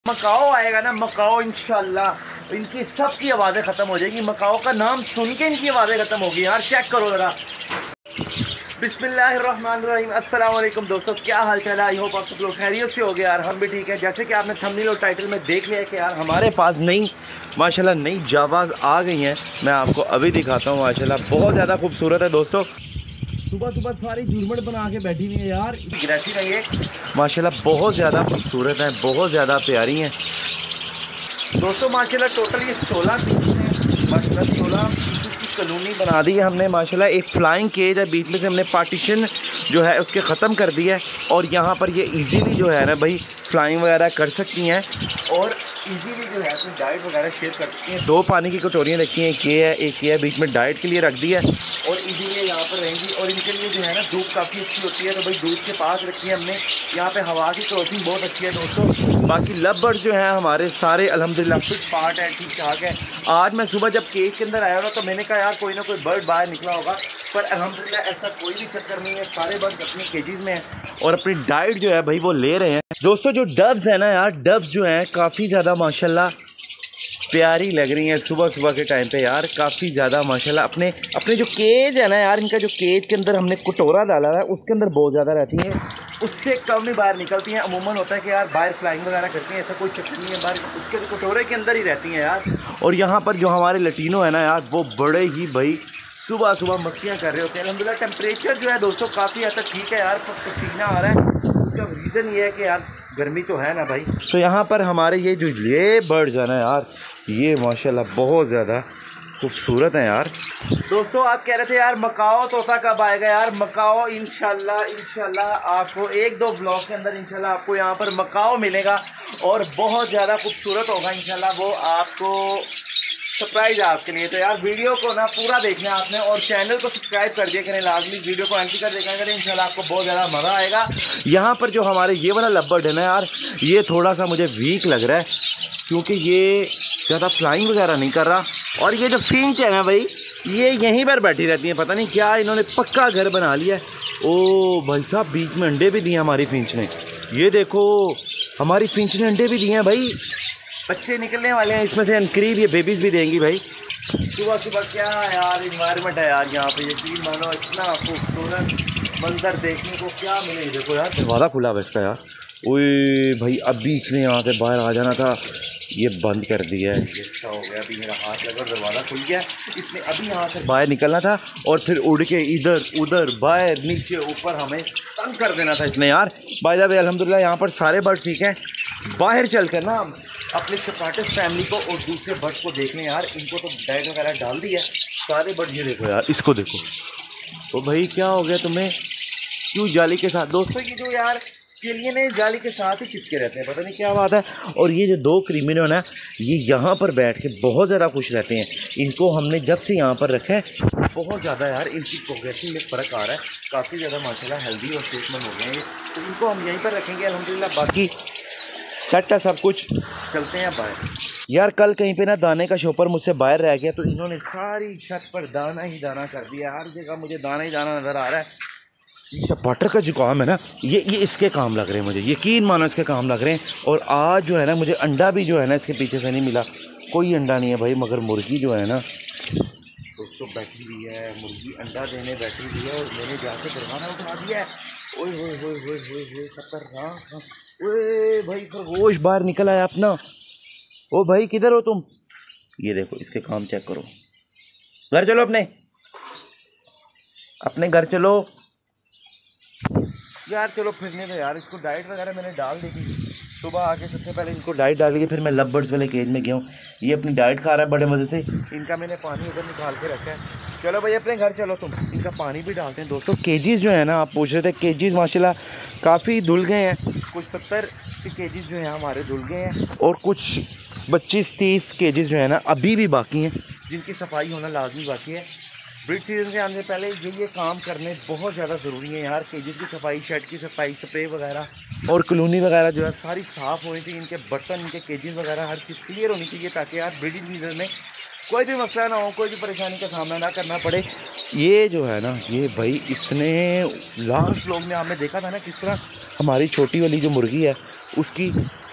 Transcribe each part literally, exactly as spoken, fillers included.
Macau आएगा ना, Macau इंशाल्लाह इनकी सबकी आवाज़ें ख़त्म हो जाएगी। मकाओ का नाम सुन के इनकी आवाज़ें ख़त्म होगी यार। चेक करो ज़रा। बिस्मिल्लाहिर्रहमानिर्रहीम। अस्सलाम वालेकुम दोस्तों, क्या हाल चाल है? आई होप आप सब लोग खैरियत से हो गए यार। हम भी ठीक है। जैसे कि आपने थंबनेल और टाइटल में देख लिया है कि यार हमारे पास नई माशाल्लाह नई जावाज़ आ गई हैं। मैं आपको अभी दिखाता हूँ। माशाल्लाह बहुत ज़्यादा खूबसूरत है दोस्तों। सुबह सुबह सारी झुरमट बना के बैठी हुई है यार। ग्रेसी का ये माशाल्लाह बहुत ज़्यादा खूबसूरत है, बहुत ज़्यादा प्यारी हैं दोस्तों। माशाल्लाह टोटल ये सोलह माशाल्लाह सोलह की कॉलोनी बना दी है हमने। माशाल्लाह एक फ्लाइंग केज है, बीच में से हमने पार्टीशन जो है उसके ख़त्म कर दिया है। और यहाँ पर ये इजीली जो है ना भाई फ्लाइंग वगैरह कर सकती हैं और इजीली जो है अपनी डाइट वगैरह शेयर कर सकती हैं। दो पानी की कटोरियाँ रखी हैं, एक ये है एक ये है, बीच में डाइट के लिए रख दी है और इजीली यहाँ पर रहेंगी। और इनके लिए जो है ना धूप काफ़ी अच्छी होती है, तो भाई धूप के पास रखी है हमने। यहाँ पे हवा की क्रॉसिंग बहुत अच्छी है दोस्तों। बाकी लव बर्ड जो है हमारे सारे अल्हम्दुलिल्लाह फिट पार्ट है, ठीक ठाक है। आज मैं सुबह जब केज के अंदर आया था तो मैंने कहा यार कोई ना कोई बर्ड बाहर निकला होगा, पर अल्हम्दुलिल्लाह ऐसा कोई भी चक्कर नहीं है। सारे बर्ड अपनी केजेस में हैं और अपनी डाइट जो है भाई वो ले रहे हैं दोस्तों। जो डव्स है ना यार, डव्स जो हैं काफ़ी ज़्यादा माशाल्लाह प्यारी लग रही हैं सुबह सुबह के टाइम पे यार। काफ़ी ज़्यादा माशाल्लाह अपने अपने जो केज है ना यार, इनका जो केज के अंदर हमने कटोरा डाला है उसके अंदर बहुत ज़्यादा रहती हैं, उससे कम ही बाहर निकलती हैं। अमूमन होता है कि यार बाहर फ्लाइंग वगैरह करती हैं, ऐसा कोई चक्कर नहीं है। बाहर उसके कटोरे के अंदर ही रहती हैं यार। और यहाँ पर जो हमारे लटीनो है ना यार, वो बड़े ही भाई सुबह सुबह मस्तियाँ कर रहे होते हैं। अल्हम्दुलिल्लाह टेम्परेचर जो है दोस्तों काफ़ी हद तक ठीक है यार, पसीना आ रहा है। उसका रीज़न ये है कि यार गर्मी तो है ना भाई। तो यहाँ पर हमारे ये जो ये बर्ड्स है ना यार, ये माशाल्लाह बहुत ज़्यादा खूबसूरत है यार। दोस्तों आप कह रहे थे यार मकाओ तोता कब आएगा यार? मकाओ इंशाल्लाह इंशाल्लाह आपको एक दो ब्लॉग के अंदर इंशाल्लाह आपको यहाँ पर मकाओ मिलेगा और बहुत ज़्यादा खूबसूरत होगा इंशाल्लाह। वो आपको सरप्राइज है आपके लिए। तो यार वीडियो को ना पूरा देखना है आपने और चैनल को सब्सक्राइब कर दिया करें लाजमी। वीडियो को एंट्री कर देखा करें, इंशाल्लाह आपको बहुत ज़्यादा मज़ा आएगा। यहाँ पर जो हमारे ये वाला लव्बर्ड है ना यार, ये थोड़ा सा मुझे वीक लग रहा है क्योंकि ये ज़्यादा फ्लाइंग वगैरह नहीं कर रहा। और ये जो फिंच है ना भाई, ये यहीं पर बैठी रहती है। पता नहीं क्या इन्होंने पक्का घर बना लिया है। ओ भाई साहब, बीच में अंडे भी दिए हमारी फिंच ने। ये देखो हमारी फिंच ने अंडे भी दिए हैं भाई, बच्चे निकलने वाले हैं इसमें से अनकरीब। ये बेबीज़ भी देंगी भाई। सुबह सुबह क्या यार इन्वायरमेंट है यार यहाँ पे, यकीन मानो इतना खूबसूरत मंजर देखने को क्या मिले। देखो यार दरवाज़ा खुला हुआ इसका यार। ओए भाई अभी इसने यहाँ से बाहर आ जाना था, ये बंद कर दिया है। ये अच्छा हो गया, अभी मेरा हाथ लगा दरवाज़ा खुल गया। इसने अभी यहाँ से बाहर निकलना था और फिर उड़ के इधर उधर बाहर नीचे ऊपर हमें तंग कर देना था इसने यार। बाय द वे अल्हम्दुलिल्लाह यहाँ पर सारे बर्ड ठीक हैं। बाहर चल कर ना अपने चपाटिस फैमिली को और दूसरे बर्ड को देख लें यार। इनको तो डाइट वगैरह डाल दी है सारे बर्ड। ये देखो यार, इसको देखो। तो भाई क्या हो गया तुम्हें, क्यों जाली के साथ? दोस्तों ये जो यार चिलियन है जाली के साथ ही चिपके रहते हैं, पता नहीं क्या बात है। और ये जो दो क्रिमिनल ना, ये यहाँ पर बैठ के बहुत ज़्यादा खुश रहते हैं। इनको हमने जब से यहाँ पर रखा है बहुत ज़्यादा यार इनकी प्रोग्रेसिंग में फ़र्क आ रहा है। काफ़ी ज़्यादा माशाल्लाह हेल्दी और सेहतमंद हो गए हैं। तो इनको हम यहीं पर रखेंगे अल्हम्दुलिल्लाह। बाकी सेट है सब कुछ, चलते हैं बाहर। यार कल कहीं पे ना दाने का शॉपर मुझसे बाहर रह गया, तो इन्होंने सारी छत पर दाना ही दाना कर दिया। हर जगह मुझे दाना ही दाना नज़र आ रहा है। ये चपाटर का जो काम है ना, ये ये इसके काम लग रहे हैं मुझे, यकीन मानो इसके काम लग रहे हैं। और आज जो है ना मुझे अंडा भी जो है ना इसके पीछे से नहीं मिला, कोई अंडा नहीं है भाई। मगर मुर्गी जो है ना दोस्तों बैठी हुई है, मुर्गी अंडा देने बैठी हुई है और मैंने जाके दरवाज़ा उठा दिया है। ओए होए होए होए होए होए खतरनाक। ओए भाई खरगोश बाहर निकल आया अपना। ओ भाई किधर हो तुम? ये देखो इसके काम चेक करो। घर चलो, अपने अपने घर चलो यार। चलो फिरने दो यार। इसको डाइट वगैरह मैंने डाल दी थी सुबह आके। सबसे पहले इनको डाइट डाल के फिर मैं लव बर्ड्स वाले केज में गया हूँ। ये अपनी डाइट खा रहा है बड़े मज़े से। इनका मैंने पानी उधर निकाल के रखा है। चलो भाई अपने घर चलो तुम। इनका पानी भी डालते हैं दोस्तों। केजीज़ जो है ना, आप पूछ रहे थे, केजीज़ माशाल्लाह काफ़ी धुल गए हैं। कुछ सत्तर केजीज़ जो हैं हमारे धुल गए हैं और कुछ पच्चीस तीस केजीज़ जो है ना अभी भी बाकी हैं, जिनकी सफाई होना लाजमी बाकी है। ब्रीड सीजन से आने से पहले ये ये काम करने बहुत ज़्यादा ज़रूरी है यार। केजेस की सफाई, शेड की सफाई, स्प्रे वगैरह और कॉलोनी वगैरह जो है सारी साफ़ होनी चाहिए। इनके बर्तन, इनके केजेस वगैरह हर चीज़ क्लियर होनी चाहिए ताकि यार ब्रीडिंग सीजन में कोई भी मसला ना हो, कोई भी परेशानी का सामना ना करना पड़े। ये जो है ना, ये भाई इसने लास्ट व्लॉग में आपने देखा था ना किस तरह हमारी छोटी वाली जो मुर्गी है उसकी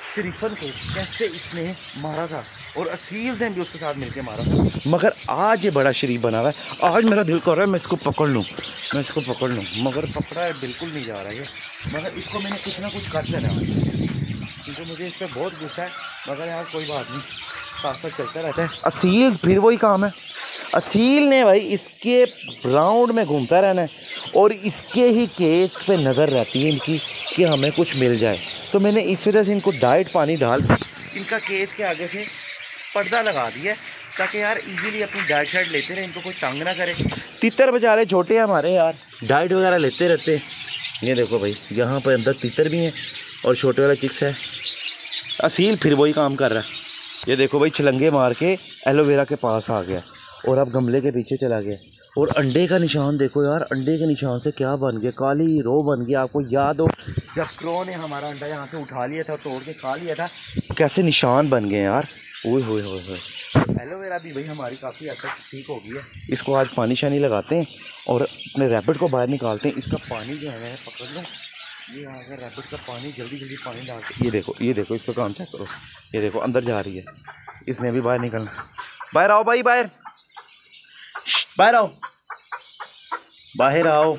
शरीफन को कैसे इसने मारा था और असील ने भी उसके साथ मिलके मारा था, मगर आज ये बड़ा शरीफ बना हुआ है। आज मेरा दिल कर रहा है मैं इसको पकड़ लूँ, मैं इसको पकड़ लूँ, मगर पकड़ा है बिल्कुल नहीं जा रहा है। मगर इसको मैंने कुछ ना कुछ कर देना क्योंकि मुझे इस पर बहुत गुस्सा है, मगर यार कोई बात नहीं, साथ साथ चलता रहता है। असील फिर वही काम है, असील ने भाई इसके राउंड में घूमता रहना है और इसके ही केज पे नज़र रहती है इनकी कि हमें कुछ मिल जाए। तो मैंने इस वजह से इनको डाइट पानी डाल इनका केज के आगे से पर्दा लगा दिया ताकि यार इजीली अपनी डाइट शाइट लेते रहे, इनको कोई तंग ना करे। तीतर बेचारे छोटे हैं हमारे यार, डाइट वगैरह लेते रहते हैं। ये देखो भाई यहाँ पर अंदर तीतर भी हैं और छोटे वाला चिक्स है। असील फिर वही काम कर रहा है। ये देखो भाई छलंगे मार के एलोवेरा के पास आ गया और अब गमले के पीछे चला गया। और अंडे का निशान देखो यार, अंडे के निशान से क्या बन गया, काली रो बन गया। आपको याद हो जब क्रो ने हमारा अंडा यहाँ से उठा लिया था, तोड़ के खा लिया था, कैसे निशान बन गए यार। ओए होए होए होए। एलोवेरा भी भाई हमारी काफ़ी हद तक ठीक हो गई है। इसको आज पानी शानी लगाते हैं और अपने रैबिट को बाहर निकालते हैं। इसका पानी जो है पकड़ लो, ये अगर रैबिट का पानी जल्दी जल्दी पानी डाल के, ये देखो ये देखो इसका काम चेक करो, ये देखो अंदर जा रही है, इसने भी बाहर निकलना। बाहर आओ भाई, बाहर बाहर आओ, बाहर आओ।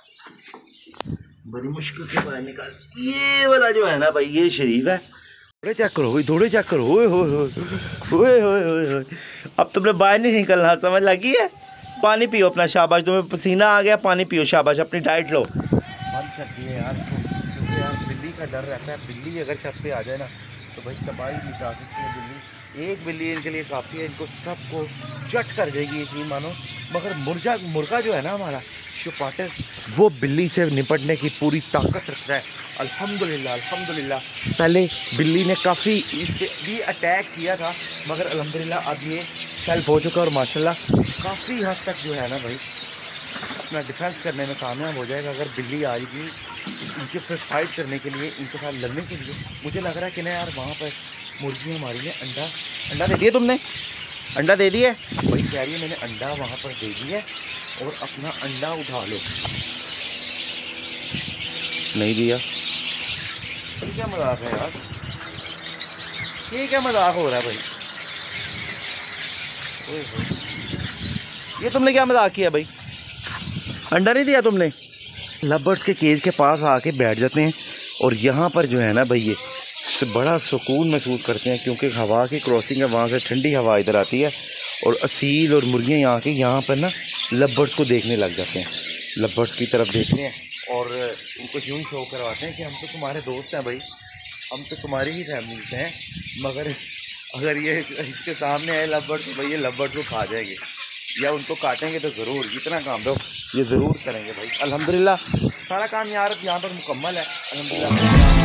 बड़ी मुश्किल से बाहर निकाल। ये वाला जो है ना भाई ये शरीफ है। थोड़े चेक करो भाई, थोड़े चेक करो। ओए होए होए होए होए होए। अब तुमने बाहर नहीं निकलना, समझ लगी है। पानी पियो अपना, शाबाश, तुम्हें पसीना आ गया, पानी पियो, शाबाश, अपनी डाइट लो। बंद कर दिए यार, क्योंकि यार बिल्ली का डर रहता है। बिल्ली अगर छत पे आ जाए ना तो भाई तबाही मचा सकती है बिल्ली। एक बिल्ली इनके लिए काफ़ी है, इनको सबको चट कर देगी यकीन मानो। मगर मुर्गा मुर्गा जो है ना हमारा शुपाटर, वो बिल्ली से निपटने की पूरी ताकत रखता है। अल्हम्दुलिल्लाह अल्हम्दुलिल्लाह। पहले बिल्ली ने काफ़ी इस पे भी अटैक किया था, मगर अल्हम्दुलिल्लाह अब ये सेल्फ हो चुका और माशाल्लाह काफ़ी हद तक जो है ना भाई अपना डिफेंस करने में कामयाब हो जाएगा। अगर बिल्ली आएगी इनके फिर फाइट करने के लिए, इनके साथ लड़ने के लिए, मुझे लग रहा है कि ना यार वहाँ पर मुर्गी हमारी ने अंडा अंडा दे दिया। तुमने अंडा दे दिया वही कह रही है, मैंने अंडा वहाँ पर दे दिया और अपना अंडा उठा लो। नहीं दिया, ये क्या मजाक है यार, ये क्या मजाक हो रहा है भाई। ये तुमने क्या मजाक किया भाई, अंडा नहीं दिया तुमने। लवर्स के केज के पास आके बैठ जाते हैं और यहाँ पर जो है ना भाई ये बड़ा सुकून महसूस करते हैं क्योंकि हवा की क्रॉसिंग है, वहाँ से ठंडी हवा इधर आती है और असील और मुर्गियाँ यहाँ के यहाँ पर ना लवर्स को देखने लग जाते हैं, लवर्स की तरफ देखते हैं और उनको यूँ शो करवाते हैं कि हम तो तुम्हारे दोस्त हैं भाई, हम तो तुम्हारी ही फैमिली से हैं। मगर अगर ये इसके सामने आए लवर्स तो भाई ये लवर्स को खा जाएंगे या उनको काटेंगे तो ज़रूर, इतना काम दो ये ज़रूर करेंगे भाई। अल्हम्दुलिल्लाह सारा काम यार यहाँ पर मुकम्मल है अल्हम्दुलिल्लाह।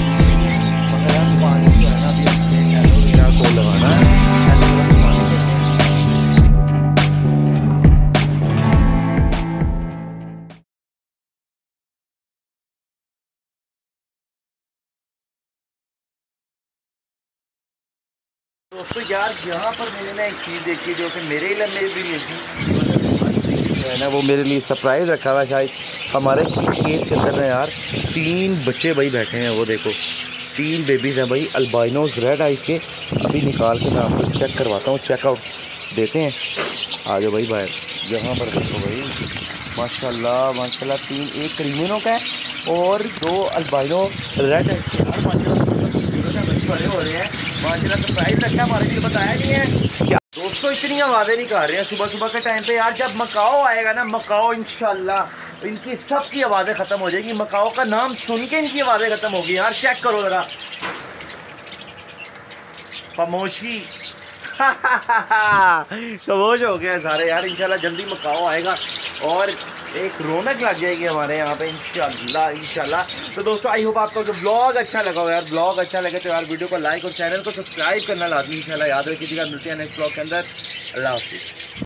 पानी जो है ना अभी एलोवेरा को लगाना है, दोस्तों यार यहाँ पर मैंने ना एक चीज़ देखी जो कि मेरे लिए भी देखी है ना, वो मेरे लिए सरप्राइज़ रखा हुआ शायद। हमारे केज के अंदर ना यार तीन बच्चे भाई बैठे हैं, वो देखो तीन बेबीज़ हैं भाई, अल्बाइनोस रेड आइज के। अभी निकाल के मैं आपको चेक करवाता हूँ, चेकआउट देते हैं। आ जाओ भाई बाहर, यहाँ पर देखो भाई माशाल्लाह माशाल्लाह, तीन, एक क्रीमिनो का है और दो अल्बाइनो रेड आइज के। यार माशाल्लाह बड़े हो रहे हैं माशाल्लाह, सरप्राइज़ रखा हमारे लिए, बताया नहीं है क्या दोस्तों। इतनी आवाज़ें नहीं कर रहे हैं सुबह सुबह के टाइम पे यार। जब मकाओ आएगा ना, मकाओ इंशाल्लाह इनकी सबकी आवाज़ें ख़त्म हो जाएगी। मकाओ का नाम सुन के इनकी आवाज़ें ख़त्म होगी यार। चेक करो ज़रा, खामोशी खामोश हो गए सारे यार। इंशाल्लाह जल्दी मकाओ आएगा और एक रौनक लग जाएगी हमारे यहाँ पे इंशाल्लाह इंशाल्लाह। तो दोस्तों आई होप आपको जो ब्लॉग अच्छा लगा हो यार, ब्लॉग अच्छा लगे तो यार वीडियो को लाइक और चैनल को सब्सक्राइब करना लाजमी इंशाल्लाह याद रखिएगा। मिलते हैं नेक्स्ट ब्लॉग के अंदर। अल्लाह हाफिज़।